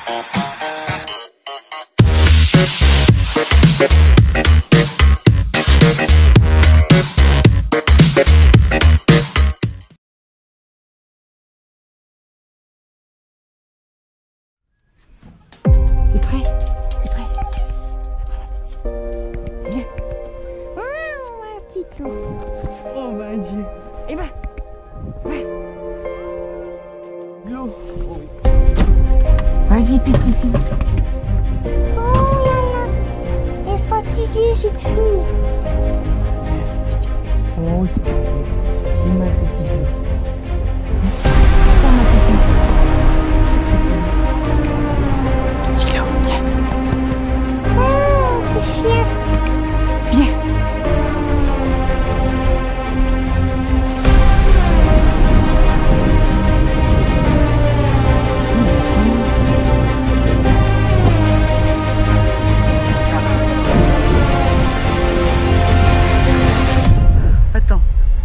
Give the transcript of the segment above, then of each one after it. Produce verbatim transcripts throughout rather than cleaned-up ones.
T'es prêt? T'es prêt? Viens. Oh, un petit clou. Oh mon Dieu. Et va. Va. Glo. Oh oui. Vas-y, petit fille. Oh là là. Elle est fatiguée, cette fille. Petit fille. Oh, c'est ma petite fille. Ça, ma petite fille. Petit Glo, viens. Oh, c'est chien. Viens. Attends.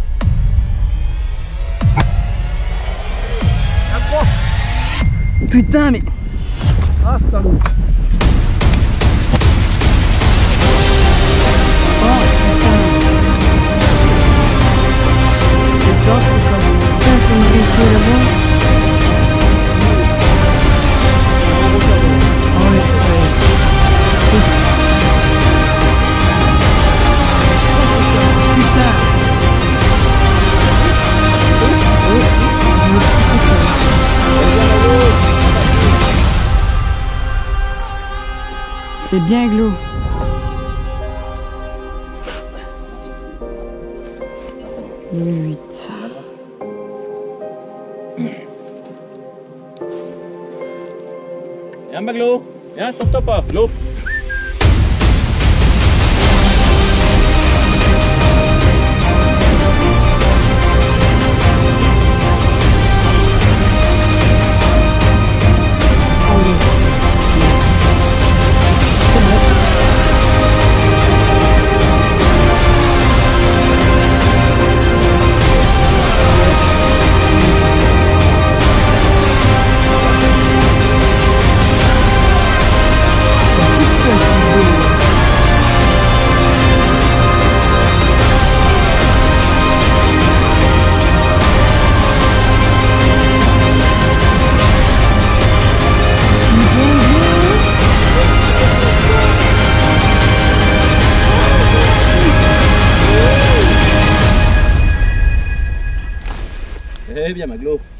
Putain, mais... Ah, salaud. Oh, putain. C'est top, putain. Putain, c'est une vérité là-bas. Oh, les frères. Putain. C'est bien Glo. huit. Viens, ma Glo. Viens, sauve-toi pas, Glo. Eh bien, ma Glo.